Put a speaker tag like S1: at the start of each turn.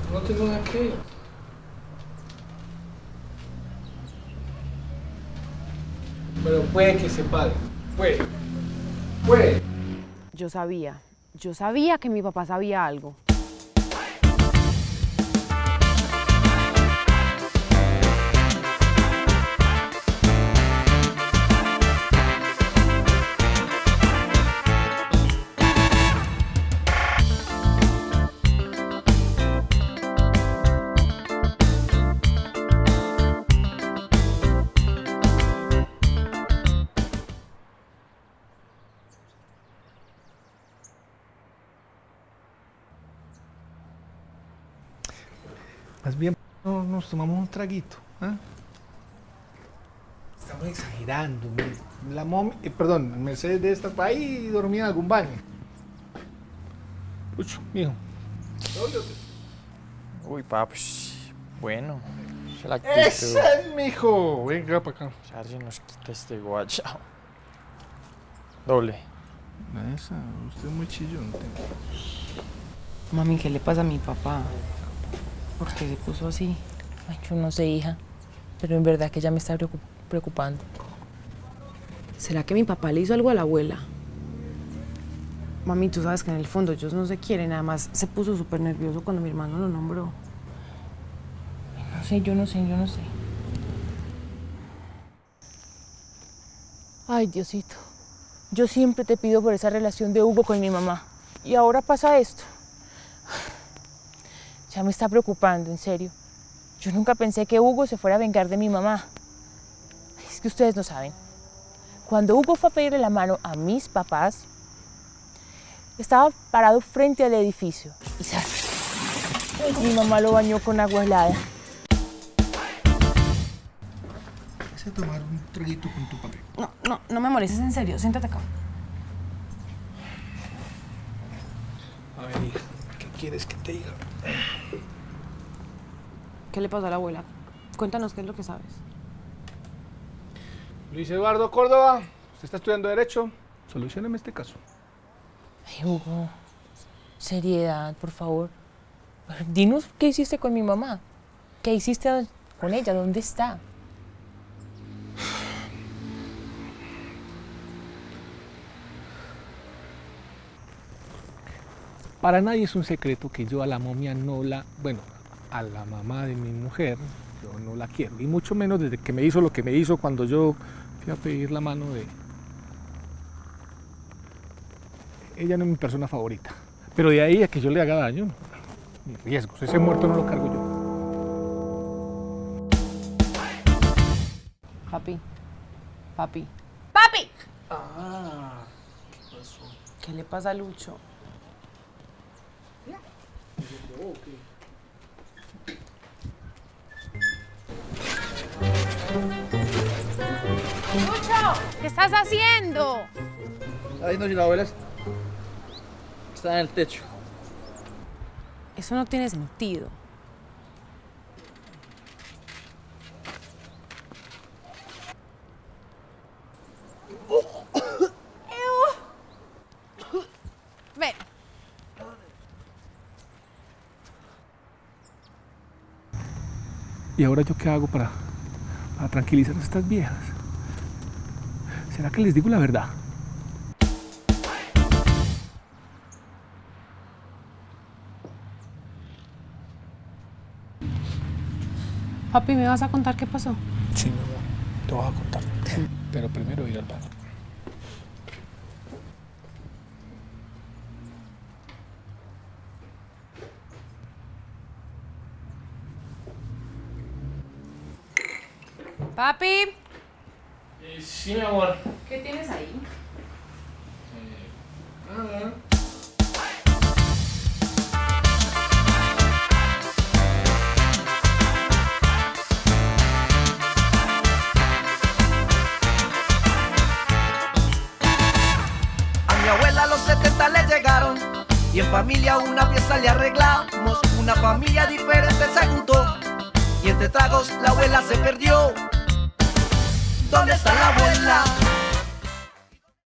S1: No tengo nada que ir. Pero puede que se pague. Puede. Puede.
S2: Yo sabía que mi papá sabía algo.
S1: Más bien nos tomamos un traguito. ¿Eh? Estamos exagerando. La perdón, Mercedes de estar ahí y dormía en algún baño. Lucho, mijo.
S3: Uy, papi, bueno.
S1: ¡Ese es, mijo! Venga para acá.
S3: Charlie nos quita este guachao. Doble.
S1: Esa, usted es muy chillón.
S2: Mami, ¿qué le pasa a mi papá? ¿Por qué se puso así?
S4: Ay, yo no sé, hija, pero en verdad que ya me está preocupando.
S2: ¿Será que mi papá le hizo algo a la abuela? Mami, tú sabes que en el fondo ellos no se quieren, nada más se puso súper nervioso cuando mi hermano lo nombró.
S4: No sé, yo no sé. Ay, Diosito, yo siempre te pido por esa relación de Hugo con mi mamá. Y ahora pasa esto. Ya me está preocupando, en serio. Yo nunca pensé que Hugo se fuera a vengar de mi mamá. Es que ustedes no saben. Cuando Hugo fue a pedirle la mano a mis papás, estaba parado frente al edificio. Y ¿sabes? Mi mamá lo bañó con agua helada.
S1: Vas a tomar un traguito con tu papi.
S2: No me molestes, en serio. Siéntate acá.
S1: A ver, hija, ¿qué quieres que te diga?
S2: ¿Qué le pasó a la abuela? Cuéntanos qué es lo que sabes.
S1: Luis Eduardo Córdoba, usted está estudiando Derecho. Solucióneme este caso.
S4: Ay, Hugo, seriedad, por favor. Dinos qué hiciste con mi mamá. ¿Qué hiciste con ella? ¿Dónde está?
S1: Para nadie es un secreto que yo a la momia a la mamá de mi mujer, yo no la quiero. Y mucho menos desde que me hizo lo que me hizo cuando yo fui a pedir la mano de... Ella no es mi persona favorita. Pero de ahí a que yo le haga daño, ni riesgos. Ese muerto no lo cargo yo.
S2: Papi.
S4: ¡Papi!
S1: Ah, ¿qué pasó?
S2: ¿Qué le pasa a Lucho?
S5: ¡Lucho! ¿Qué estás haciendo?
S3: Ay, no, si la abuela está en el techo.
S2: Eso no tiene sentido.
S5: Ven.
S1: ¿Y ahora yo qué hago para tranquilizar a estas viejas? ¿Será que les digo la verdad?
S2: Papi, ¿me vas a contar qué pasó?
S1: Sí, mi amor, te voy a contar. Pero primero ir al baño.
S5: Papi,
S1: Sí, mi amor.
S2: ¿Qué tienes ahí?
S1: Nada.
S6: A mi abuela a los 70 le llegaron y en familia una fiesta le arreglamos. Una familia diferente se juntó y entre tragos la abuela se perdió. ¿Dónde está la abuela?